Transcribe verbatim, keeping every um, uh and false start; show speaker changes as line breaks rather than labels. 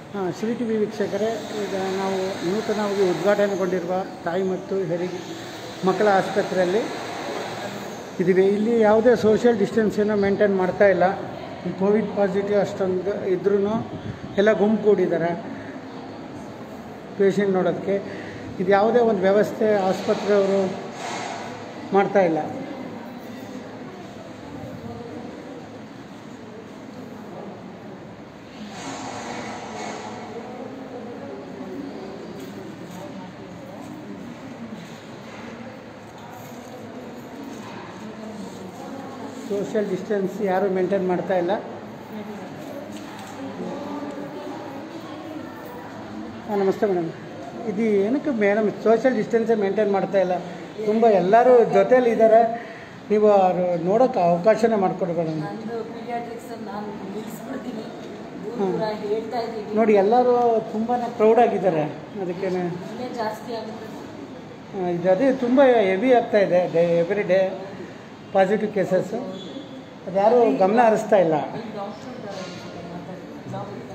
ಹಾಂ, Shri T V ವೀಕ್ಷಕರೇ, ಈಗ ನಾವು ನೂತನವಾಗಿ ಉದ್ಘಾಟನೆಗೊಂಡಿರುವ ತಾಯಿ ಮತ್ತು ಹೆರಿಗೆ ಮಕ್ಕಳ ಆಸ್ಪತ್ರೆಯಲ್ಲಿ ಇದ್ದೀವಿ. ಇಲ್ಲಿ ಯಾವುದೇ ಸೋಷಿಯಲ್ ಡಿಸ್ಟೆನ್ಸನ್ನು ಮೇಂಟೈನ್ ಮಾಡ್ತಾ ಇಲ್ಲ. ಕೋವಿಡ್ ಪಾಸಿಟಿವ್ ಅಷ್ಟೊಂದು ಇದ್ರೂ ಎಲ್ಲ ಗುಂಪು ಕೂಡಿದ್ದಾರೆ ಪೇಷಂಟ್ ನೋಡೋದಕ್ಕೆ. ಇದು ಯಾವುದೇ ಒಂದು ವ್ಯವಸ್ಥೆ ಆಸ್ಪತ್ರೆಯವರು ಮಾಡ್ತಾ ಇಲ್ಲ. ಸೋಷಿಯಲ್ ಡಿಸ್ಟೆನ್ಸ್ ಯಾರೂ ಮೇಂಟೈನ್ ಮಾಡ್ತಾ ಇಲ್ಲ. ಹಾಂ, ನಮಸ್ತೆ ಮೇಡಮ್. ಇದು ಏನಕ್ಕೆ ಮೇಡಮ್ ಸೋಷಿಯಲ್ ಡಿಸ್ಟೆನ್ಸೇ ಮೇಂಟೈನ್ ಮಾಡ್ತಾ ಇಲ್ಲ? ತುಂಬ ಎಲ್ಲರೂ ಜೊತೇಲಿ ಇದ್ದಾರೆ, ನೀವು ಅವರು ನೋಡೋಕ್ಕೆ ಅವಕಾಶನೇ ಮಾಡಿಕೊಡ್ಬೇಡ. ಹಾಂ, ನೋಡಿ ಎಲ್ಲರೂ ತುಂಬಾ ಕ್ರೌಡ್ ಆಗಿದ್ದಾರೆ, ಅದಕ್ಕೇ
ಜಾಸ್ತಿ ಆಗುತ್ತೆ.
ಇದು ಅದೇ ತುಂಬ ಹೆವಿ ಆಗ್ತಾ ಇದೆ day every day positive cases. ಅದು ಯಾರೂ ಗಮನ ಹರಿಸ್ತಾ ಇಲ್ಲ.